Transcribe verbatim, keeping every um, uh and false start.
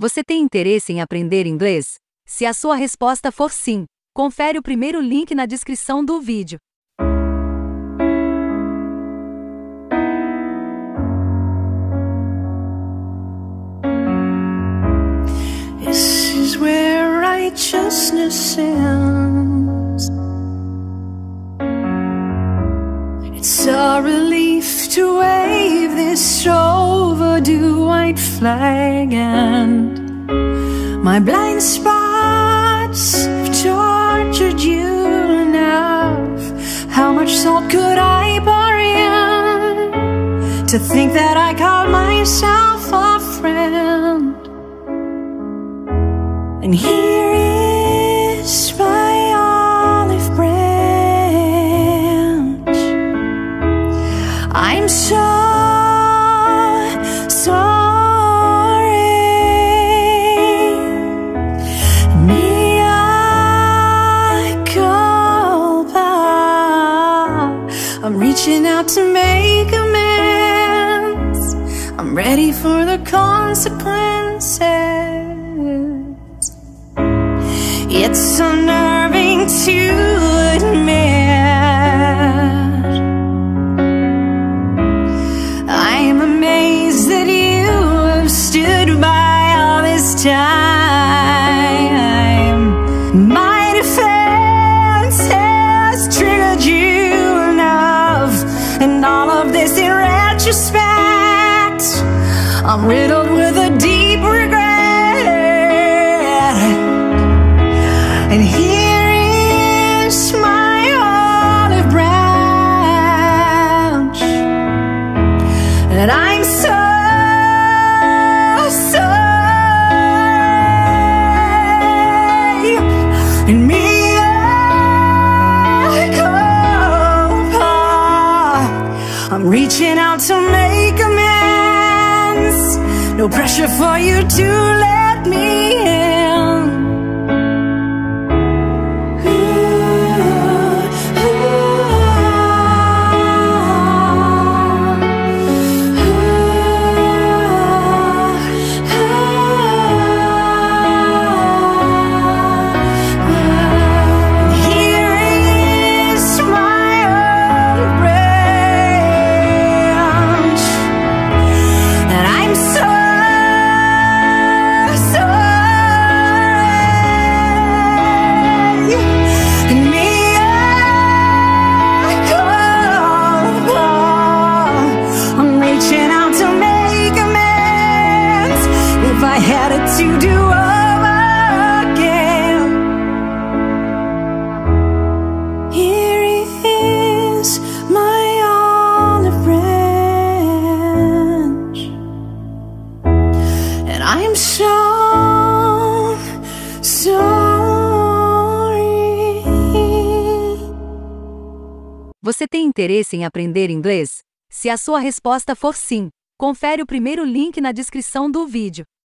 Você tem interesse em aprender inglês? Se a sua resposta for sim, confere o primeiro link na descrição do vídeo. This is where righteousness ends. It's a relief to wave this overdue white flag, and my blind spots have tortured you enough. How much salt could I pour in to think that I called myself a friend? And here is my olive branch. I'm so sorry. Mea culpa. I'm reaching out to make amends. I'm ready for the consequences. It's unnerving to admit. I'm amazed that you have stood by all this time. My defense has triggered you enough, and all of this in retrospect, I'm riddled with a deep regret. And here is my olive branch, and I'm so sorry. And mea culpa. I'm reaching out to make amends. No pressure for you to let me in. I had it to do over again. Here is my olive branch, and I'm so sorry. Você tem interesse em aprender inglês? Se a sua resposta for sim, confere o primeiro link na descrição do vídeo.